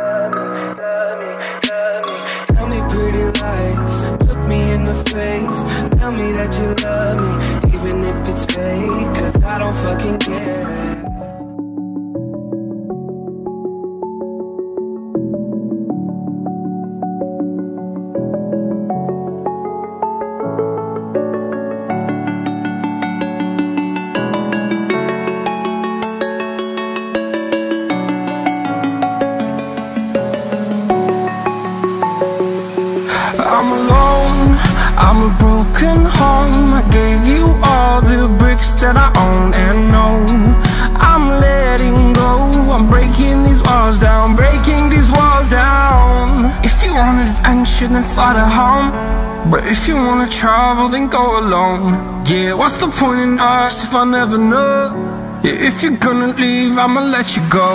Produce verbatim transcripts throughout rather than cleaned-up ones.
Tell me pretty lies, look me in the face. Tell me that you love me, even if it's fake, 'cause I don't fucking care. I'm alone, I'm a broken home. I gave you all the bricks that I own and know. I'm letting go, I'm breaking these walls down, breaking these walls down. If you want adventure, then fly to home. But if you wanna travel, then go alone. Yeah, what's the point in us if I never know? Yeah, if you're gonna leave, I'ma let you go.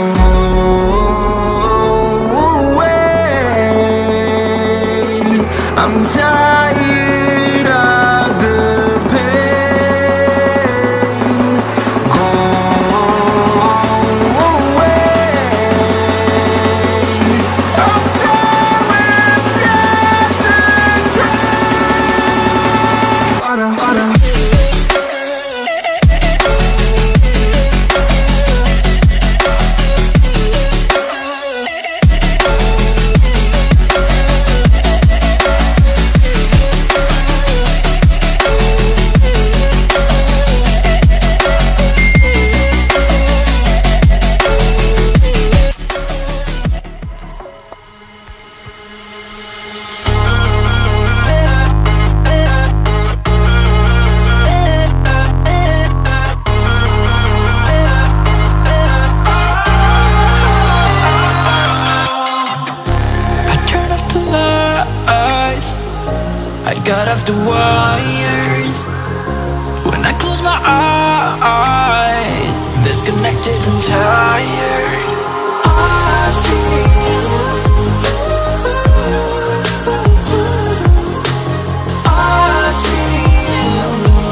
I'm tired of the pain. Go away. I'm tired of yesterday. Harder, harder. I got off the wires. When I close my eyes, disconnected and tired. I see you. I see you,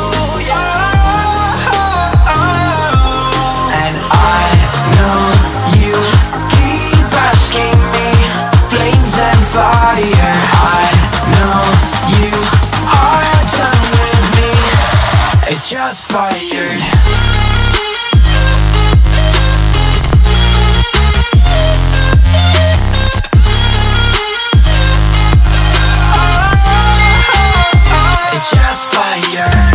yeah. And I know you keep asking me, flames and fire. I know you are done with me, it's just fired. It's just fired.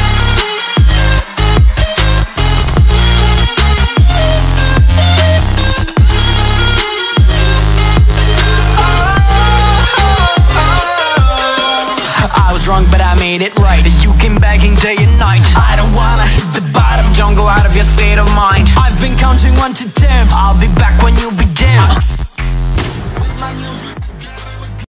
Wrong, but I made it right. You came begging day and night. I don't wanna hit the bottom, don't go out of your state of mind. I've been counting one to ten, I'll be back when you be down. With my music together.